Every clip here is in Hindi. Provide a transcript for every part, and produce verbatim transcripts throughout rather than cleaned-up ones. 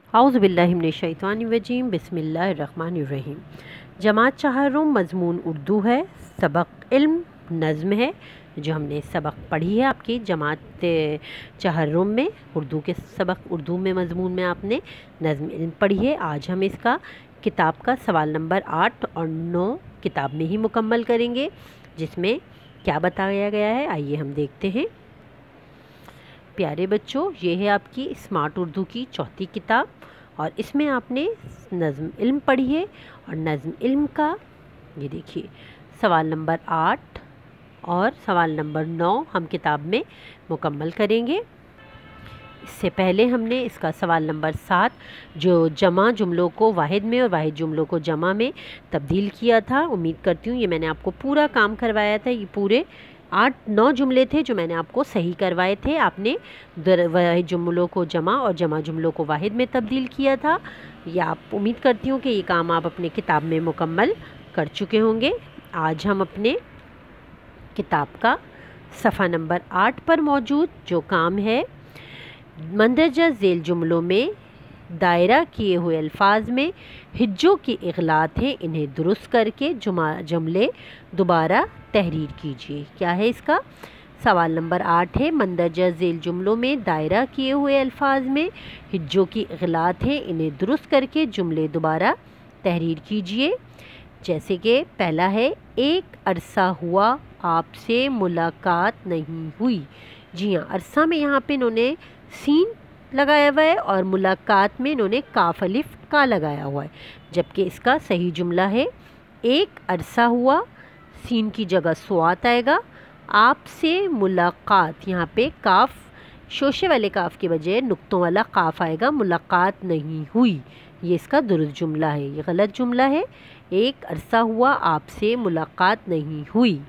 औज़ु बिल्लाहि मिनश्शैतानिर्रजीम बिस्मिल्लाहिर्रहमानिर्रहीम। जमात चहारुम मज़मून उर्दू है, सबक इल्म नज़्म है जो हमने सबक पढ़ी है आपकी जमात चहारुम में। उर्दू के सबक उर्दू में मज़मून में आपने नज़्म इल्म पढ़ी है। आज हम इसका किताब का सवाल नंबर आठ और नौ किताब में ही मुकम्मल करेंगे, जिसमें क्या बताया गया है आइए हम देखते हैं। प्यारे बच्चों, ये है आपकी स्मार्ट उर्दू की चौथी किताब और इसमें आपने नज़्म इल्म पढ़ी है। और नज़्म इल्म का ये देखिए सवाल नंबर आठ और सवाल नंबर नौ हम किताब में मुकम्मल करेंगे। इससे पहले हमने इसका सवाल नंबर सात जो जमा जुमलों को वाहिद में और वाहिद जुमलों को जमा में तब्दील किया था, उम्मीद करती हूँ ये मैंने आपको पूरा काम करवाया था। ये पूरे आठ नौ जुमले थे जो मैंने आपको सही करवाए थे। आपने वाहिद जुमलों को जमा और जमा जुमलों को वाहिद में तब्दील किया था। या आप उम्मीद करती हूँ कि ये काम आप अपने किताब में मुकम्मल कर चुके होंगे। आज हम अपने किताब का सफ़ा नंबर आठ पर मौजूद जो काम है, मंदरजा झेल जुमलों में दायरा किए हुए अल्फाज में हिज्जों की इगलात है, इन्हें दुरुस्त करके जुमा जुमले दोबारा तहरीर कीजिए। क्या है इसका सवाल नंबर आठ है, मंदरजा झेल जुमलों में दायरा किए हुए अल्फाज में हिज्जों की इगलात है, इन्हें दुरुस्त करके जुमले दोबारा तहरीर कीजिए। जैसे कि पहला है, एक अरसा हुआ आपसे मुलाकात नहीं हुई। जी हाँ, अरसा में यहाँ पे इन्होंने सीन लगाया हुआ है और मुलाकात में इन्होंने काफ अलिफ का लगाया हुआ है, जबकि इसका सही जुमला है एक अरसा हुआ, सीन की जगह स्वात आएगा, आपसे मुलाकात, यहाँ पे काफ शोशे वाले काफ के बजाय नुक्तों वाला काफ आएगा, मुलाकात नहीं हुई। ये इसका दुरुस्त जुमला है, ये गलत जुमला है। एक अरसा हुआ आपसे मुलाकात नहीं हुई।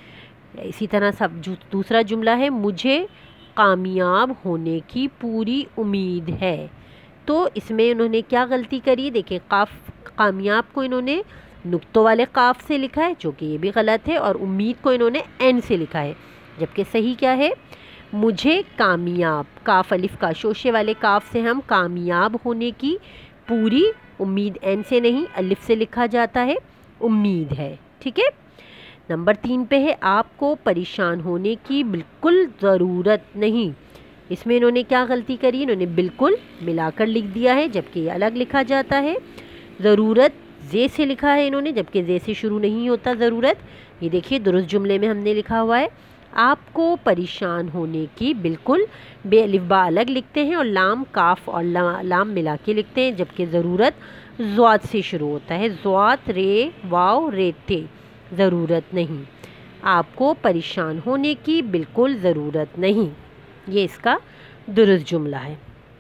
इसी तरह सब दूसरा जुमला है, मुझे कामयाब होने की पूरी उम्मीद है। तो इसमें इन्होंने क्या गलती करी, देखिए काफ कामयाब को इन्होंने नुक्तों वाले काफ से लिखा है जो कि ये भी गलत है, और उम्मीद को इन्होंने एन से लिखा है, जबकि सही क्या है, मुझे कामयाब, काफ अलिफ का शोशे वाले काफ से हम कामयाब होने की पूरी उम्मीद, एन से नहीं अलिफ से लिखा जाता है, उम्मीद है। ठीक है। नंबर तीन पे है, आपको परेशान होने की बिल्कुल ज़रूरत नहीं। इसमें इन्होंने क्या गलती करी, इन्होंने बिल्कुल मिलाकर लिख दिया है, जबकि ये अलग लिखा जाता है। ज़रूरत जे से लिखा है इन्होंने, जबकि जे से शुरू नहीं होता ज़रूरत। ये देखिए दुरुस्त जुमले में हमने लिखा हुआ है, आपको परेशान होने की बिल्कुल, बे अलिफ बा अलग लिखते हैं और लाम काफ और ला, लाम मिला के लिखते हैं, जबकि ज़रूरत ज़्वात से शुरू होता है, ज़्वात रे वाव रे ते, ज़रूरत नहीं, आपको परेशान होने की बिल्कुल ज़रूरत नहीं। ये इसका दुरुस्त जुमला है।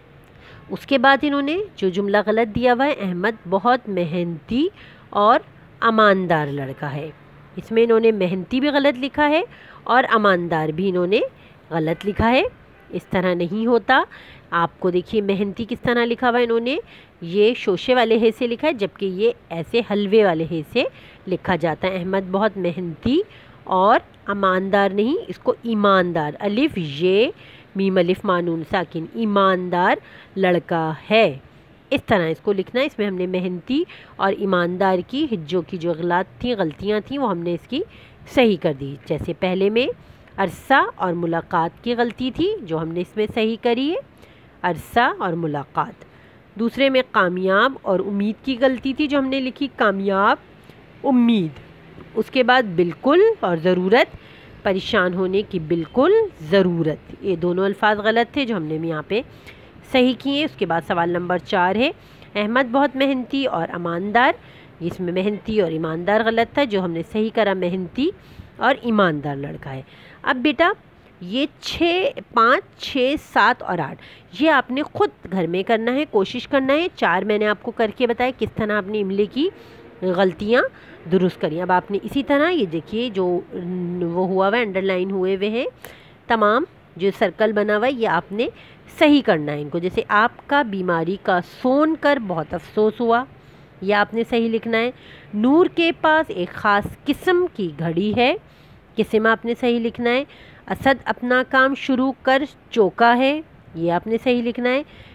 उसके बाद इन्होंने जो जुमला गलत दिया हुआ है, अहमद बहुत मेहनती और ईमानदार लड़का है। इसमें इन्होंने मेहनती भी गलत लिखा है और ईमानदार भी इन्होंने गलत लिखा है। इस तरह नहीं होता। आपको देखिए मेहनती किस तरह लिखा हुआ है, इन्होंने ये शोशे वाले हे से लिखा है, जबकि ये ऐसे हलवे वाले हे से लिखा जाता है। अहमद बहुत मेहनती और ईमानदार नहीं, इसको ईमानदार, अलिफ ये मीम अलिफ मानून साकिन, ईमानदार लड़का है, इस तरह इसको लिखना है। इसमें हमने मेहनती और ईमानदार की हिज्जों की जो गलत थी, गलतियाँ थी, वो हमने इसकी सही कर दी। जैसे पहले में अरसा और मुलाकात की गलती थी जो हमने इसमें सही करी है, अरसा और मुलाकात। दूसरे में कामयाब और उम्मीद की गलती थी जो हमने लिखी, कामयाब उम्मीद। उसके बाद बिल्कुल और ज़रूरत, परेशान होने की बिल्कुल ज़रूरत, ये दोनों अल्फाज गलत थे जो हमने यहाँ पे सही किए। उसके बाद सवाल नंबर चार है, अहमद बहुत मेहनती और ईमानदार, इसमें मेहनती और ईमानदार गलत था, जो हमने सही करा मेहनती और ईमानदार लड़का है। अब बेटा ये छः पाँच छः सात और आठ ये आपने ख़ुद घर में करना है, कोशिश करना है। चार मैंने आपको करके बताया किस तरह आपने इमले की गलतियाँ दुरुस्त करी। अब आपने इसी तरह ये देखिए जो वो हुआ हुआ अंडरलाइन हुए हुए हैं तमाम जो सर्कल बना हुआ है, ये आपने सही करना है इनको। जैसे आपका बीमारी का सोन कर बहुत अफसोस हुआ, यह आपने सही लिखना है। नूर के पास एक ख़ास किस्म की घड़ी है, किस्म आपने सही लिखना है। असद अपना काम शुरू कर चौका है, ये आपने सही लिखना है।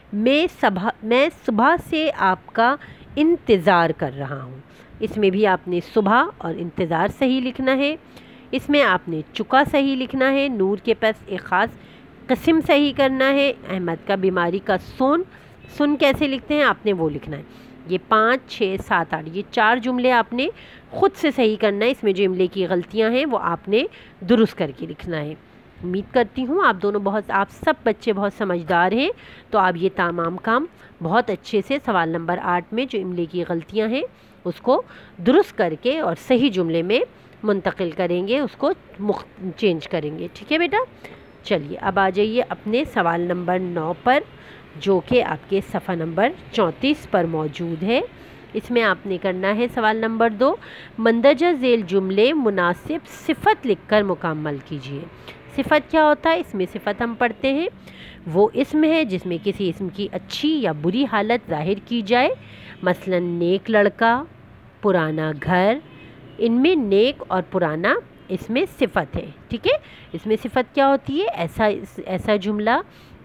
मैं सुबह मैं सुबह से आपका इंतज़ार कर रहा हूँ। इसमें भी आपने सुबह और इंतज़ार सही लिखना है। इसमें आपने चुका सही लिखना है। नूर के पास एक ख़ास किस्म सही करना है। अहमद का बीमारी का सुन सुन कैसे लिखते हैं आपने वो लिखना है। ये पाँच छः सात आठ ये चार जुमले आपने ख़ुद से सही करना है। इसमें जो इमले की गलतियां हैं वो आपने दुरुस्त करके लिखना है। उम्मीद करती हूँ आप दोनों बहुत आप सब बच्चे बहुत समझदार हैं, तो आप ये तमाम काम बहुत अच्छे से सवाल नंबर आठ में जो इमले की गलतियाँ हैं उसको दुरुस्त करके और सही जुमले में मुंतकिल करेंगे, उसको चेंज करेंगे। ठीक है बेटा, चलिए अब आ जाइए अपने सवाल नंबर नौ पर, जो कि आपके सफ़ा नंबर चौंतीस पर मौजूद है। इसमें आपने करना है सवाल नंबर दो, मंदरजा झेल जुमले मुनासिब सिफ़त लिखकर मुकम्मल कीजिए। सिफ़त क्या होता है? इसमें सिफ़त हम पढ़ते हैं वो इसम है जिसमें किसी इसम की अच्छी या बुरी हालत ज़ाहिर की जाए। मसलन नेक लड़का, पुराना घर, इनमें नेक और पुराना इसमें सिफ़त है। ठीक है, इसमें सिफ़त क्या होती है? ऐसा ऐसा जुमला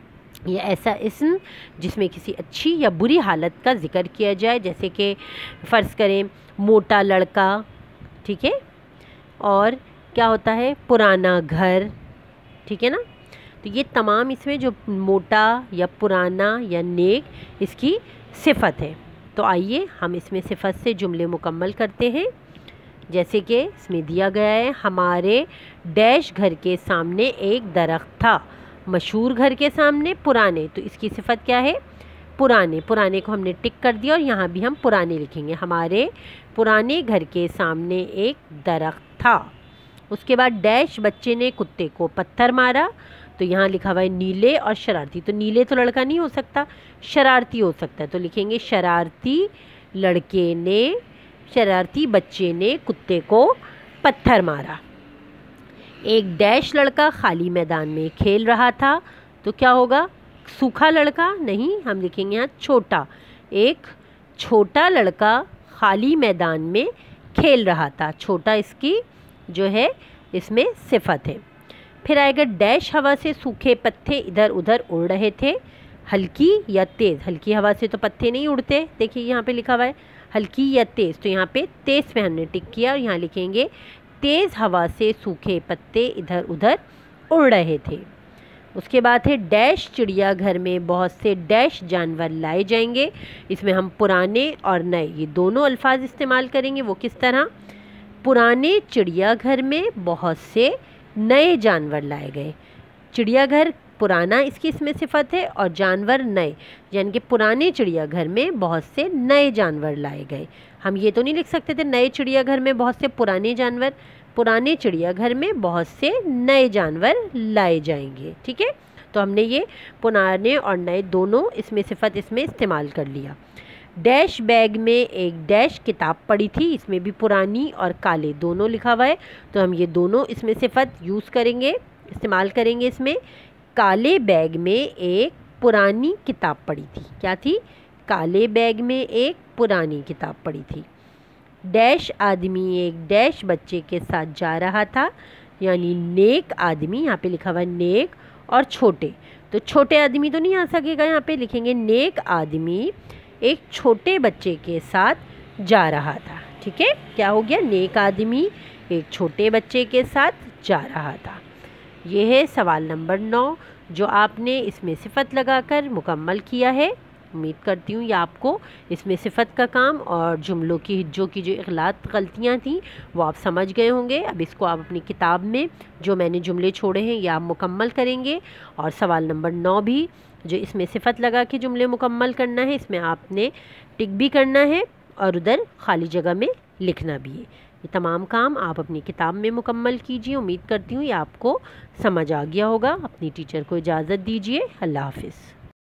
या ऐसा इसम जिसमें किसी अच्छी या बुरी हालत का ज़िक्र किया जाए, जैसे कि फ़र्ज़ करें मोटा लड़का, ठीक है, और क्या होता है पुराना घर, ठीक है ना। तो ये तमाम इसमें जो मोटा या पुराना या नेक इसकी सिफ़त है। तो आइए हम इसमें सिफ़त से जुमले मुकम्मल करते हैं। जैसे कि इसमें दिया गया है, हमारे डैश घर के सामने एक दरख्त था। मशहूर घर के सामने पुराने, तो इसकी सिफ़त क्या है? पुराने। पुराने को हमने टिक कर दिया और यहाँ भी हम पुराने लिखेंगे। हमारे पुराने घर के सामने एक दरख्त था। उसके बाद डैश बच्चे ने कुत्ते को पत्थर मारा, तो यहाँ लिखा हुआ है नीले और शरारती। तो नीले तो लड़का नहीं हो सकता, शरारती हो सकता है, तो लिखेंगे शरारती लड़के ने शरारती बच्चे ने कुत्ते को पत्थर मारा। एक डैश लड़का खाली मैदान में खेल रहा था, तो क्या होगा? सूखा लड़का नहीं, हम लिखेंगे यहाँ छोटा। एक छोटा लड़का खाली मैदान में खेल रहा था। छोटा इसकी जो है इसमें सिफ़त है। फिर आएगा डैश हवा से सूखे पत्ते इधर उधर उड़ रहे थे। हल्की या तेज़, हल्की हवा से तो पत्ते नहीं उड़ते, देखिए यहाँ पे लिखा हुआ है हल्की या तेज़, तो यहाँ पे तेज़ पे हमने टिक किया और यहाँ लिखेंगे तेज़ हवा से सूखे पत्ते इधर उधर उड़ रहे थे। उसके बाद है डैश चिड़ियाघर में बहुत से डैश जानवर लाए जाएंगे। इसमें हम पुराने और नए ये दोनों अल्फाज इस्तेमाल करेंगे। वो किस तरह? पुराने चिड़ियाघर में बहुत से नए जानवर लाए गए। चिड़ियाघर पुराना इसकी इसमें सिफ़त है और जानवर नए, यानी कि पुराने चिड़ियाघर में बहुत से नए जानवर लाए गए। हम ये तो नहीं लिख सकते थे नए चिड़ियाघर में बहुत से पुराने जानवर, पुराने चिड़ियाघर में बहुत से नए जानवर लाए जाएंगे। ठीक है, तो हमने ये पुराने और नए दोनों इसमें सिफ़त इसमें इस्तेमाल कर लिया। डैश बैग में एक डैश किताब पड़ी थी। इसमें भी पुरानी और काले दोनों लिखा हुआ है, तो हम ये दोनों इसमें सिफ़त यूज़ करेंगे, इस्तेमाल करेंगे। इसमें काले बैग में एक पुरानी किताब पड़ी थी। क्या थी? काले बैग में एक पुरानी किताब पड़ी थी। डैश आदमी एक डैश बच्चे के साथ जा रहा था, यानी नेक आदमी, यहाँ पे लिखा हुआ है नेक और छोटे, तो छोटे आदमी तो नहीं आ सकेगा, यहाँ पे लिखेंगे नेक आदमी एक छोटे बच्चे के साथ जा रहा था। ठीक है, क्या हो गया? नेक आदमी एक छोटे बच्चे के साथ जा रहा था। ये है सवाल नंबर नौ, जो आपने इसमें सिफ़त लगाकर मुकम्मल किया है। उम्मीद करती हूँ ये आपको इसमें सिफ़त का काम और जुमलों की जो की जो इग़लात गलतियाँ थी वो आप समझ गए होंगे। अब इसको आप अपनी किताब में जो मैंने जुमले छोड़े हैं ये आप मुकम्मल करेंगे। और सवाल नंबर नौ भी जो इसमें सिफ़त लगा के जुमले मुकम्मल करना है, इसमें आपने टिक भी करना है और उधर खाली जगह में लिखना भी है। ये तमाम काम आप अपनी किताब में मुकम्मल कीजिए। उम्मीद करती हूँ ये आपको समझ आ गया होगा। अपनी टीचर को इजाज़त दीजिए। अल्लाह हाफ़िज़।